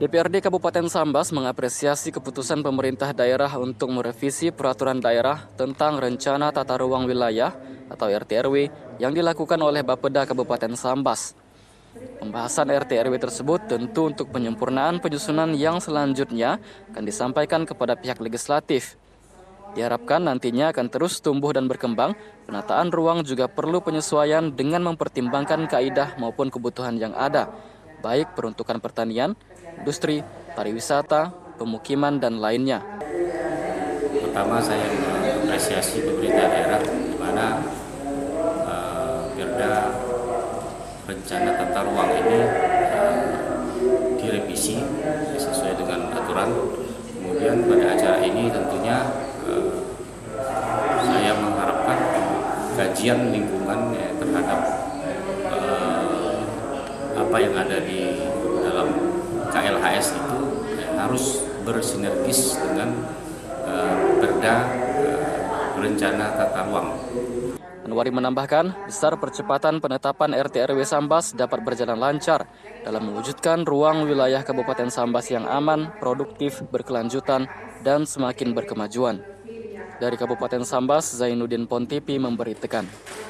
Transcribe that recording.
DPRD Kabupaten Sambas mengapresiasi keputusan pemerintah daerah untuk merevisi peraturan daerah tentang rencana tata ruang wilayah atau RT/RW yang dilakukan oleh Bapeda Kabupaten Sambas. Pembahasan RT/RW tersebut tentu untuk penyempurnaan penyusunan yang selanjutnya akan disampaikan kepada pihak legislatif. Diharapkan nantinya akan terus tumbuh dan berkembang, penataan ruang juga perlu penyesuaian dengan mempertimbangkan kaidah maupun kebutuhan yang ada, baik peruntukan pertanian, industri, pariwisata, pemukiman, dan lainnya. Pertama saya mengapresiasi pemerintah daerah di mana Perda rencana tata ruang ini direvisi sesuai dengan aturan. Kemudian pada acara ini tentunya saya mengharapkan kajian lingkungan terhadap apa yang ada di dalam KLHS itu harus bersinergis dengan Perda rencana tata ruang. Anwari menambahkan, besar percepatan penetapan RT/RW Sambas dapat berjalan lancar dalam mewujudkan ruang wilayah Kabupaten Sambas yang aman, produktif, berkelanjutan, dan semakin berkemajuan. Dari Kabupaten Sambas, Zainuddin Pontipi memberitakan.